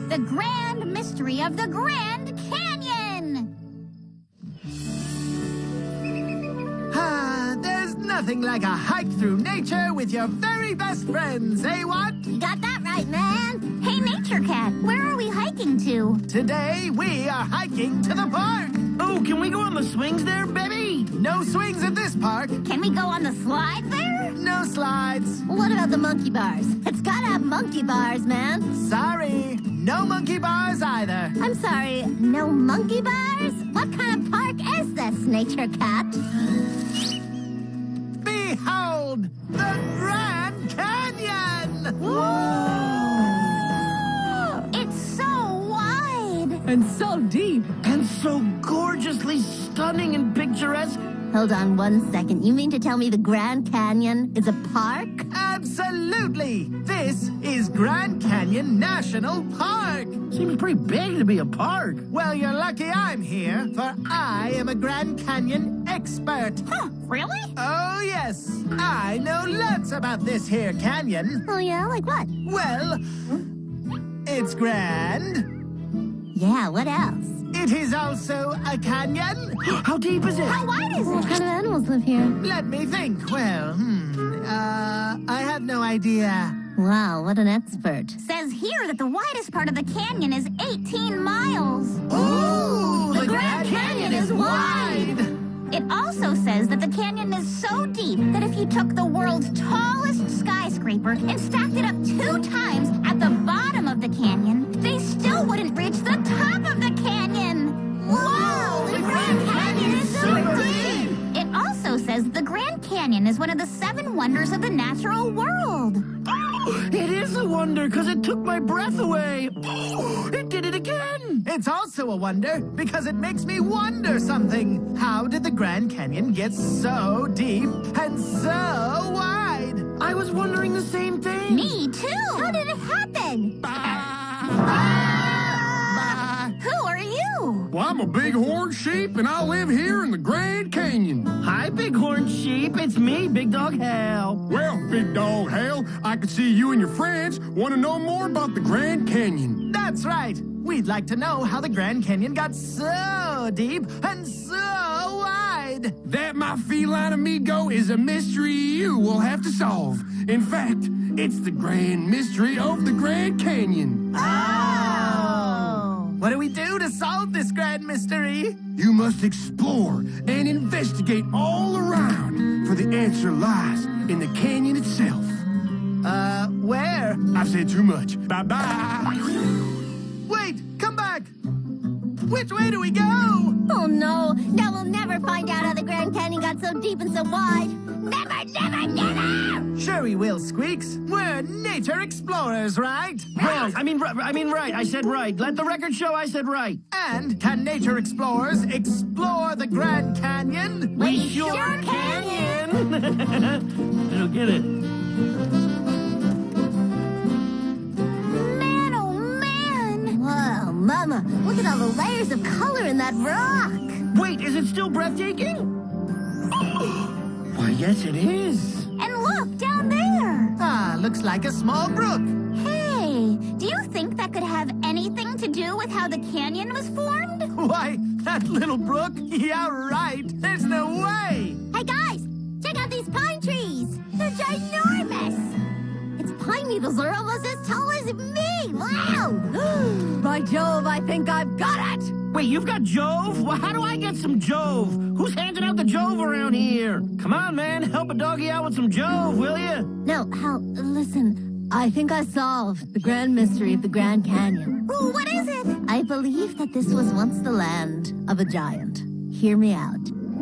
The grand mystery of the Grand Canyon! There's nothing like a hike through nature with your very best friends, eh, what? You got that right, man. Hey, Nature Cat, where are we hiking to? Today, we are hiking to the park. Oh, can we go on the swings there, baby? No swings at this park. Can we go on the slide there? No slides. What about the monkey bars? It's gotta have monkey bars, man. Sorry, no monkey bars either. I'm sorry, no monkey bars? What kind of park is this, Nature Cat? Behold, the Grand Canyon! It's so wide! And so deep. And so gorgeously stunning and picturesque. Hold on 1 second. You mean to tell me the Grand Canyon is a park? Absolutely! This is Grand Canyon National Park! Seems pretty big to be a park. Well, you're lucky I'm here, for I am a Grand Canyon expert. Huh, really? Oh, yes. I know lots about this here canyon. Oh, yeah? Like what? Well, it's grand. Yeah, what else? It is also a canyon. How deep is it? How wide is What it? kind of animals live here? Let me think. Well, I have no idea. Wow, what an expert. Says here that the widest part of the canyon is 18 miles. Ooh, the Grand Canyon is wide. It also says that the canyon is so deep that if you took the world's tallest skyscraper and stacked it up 2 times at the bottom of the canyon, they still wouldn't reach the top of the canyon. Whoa, the Grand Canyon is super deep. It also says the Grand Canyon is one of the 7 wonders of the natural world. It is a wonder because it took my breath away. It did it again. It's also a wonder because it makes me wonder something. How did the Grand Canyon get so deep and so wide? I was wondering the same thing. Me too. How did it happen? Who are you? Well, I'm a bighorn sheep, and I live here in the Grand Canyon. Hi, Bighorn Sheep. It's me, Big Dog Hal. Well, Big Dog Hal, I can see you and your friends want to know more about the Grand Canyon. That's right. We'd like to know how the Grand Canyon got so deep and so wide. That, my feline amigo, is a mystery you will have to solve. In fact, it's the grand mystery of the Grand Canyon. Oh! What do we do to solve this grand mystery? You must explore and investigate all around, for the answer lies in the canyon itself. Where? I've said too much. Bye-bye. Wait, come back. Which way do we go? Oh no, now we'll never find out how the Grand Canyon got so deep and so wide. Never, never, never! Sure we will, Squeaks. We're nature explorers, right? Wrong. I mean, right. I said right. Let the record show I said right. And can nature explorers explore the Grand Canyon? We sure can. I don't get it. Man, oh man! Whoa, Mama, look at all the layers of color in that rock. Wait, is it still breathtaking? Why, yes, it is. And look, down there. Ah, looks like a small brook. Hey, do you think that could have anything to do with how the canyon was formed? Why, that little brook? Yeah, right. There's no way. Hey guys, check out these pine trees. They're ginormous. Its pine needles are almost as tall as me. Wow. By Jove, I think I've got it. Wait, you've got Jove? Well, how do I get some Jove? Who's handing out the Jove around here? Come on, man, help a doggy out with some Jove, will you? No, Hal, listen. I think I solved the grand mystery of the Grand Canyon. Ooh, what is it? I believe that this was once the land of a giant. Hear me out.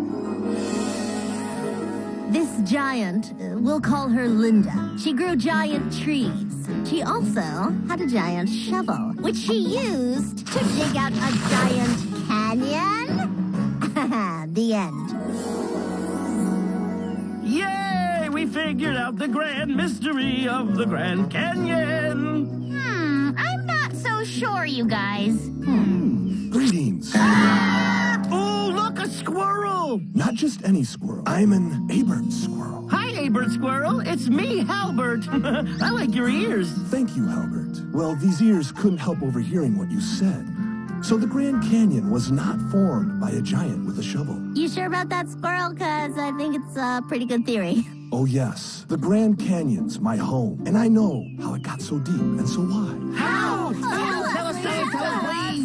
This giant, we'll call her Linda. She grew giant trees. She also had a giant shovel, which she used to dig out a giant canyon. The end. Yay! We figured out the grand mystery of the Grand Canyon. I'm not so sure, you guys. Greetings. Oh, look, a squirrel! Not not just any squirrel. I'm an Abert squirrel. Hi, Abert Squirrel. It's me, Halbert. I like your ears. Thank you, Halbert. Well, these ears couldn't help overhearing what you said. So the Grand Canyon was not formed by a giant with a shovel. You sure about that, Squirrel? Because I think it's a pretty good theory. Oh, yes. The Grand Canyon's my home, and I know how it got so deep and so wide. How? Tell us, Tell us, please.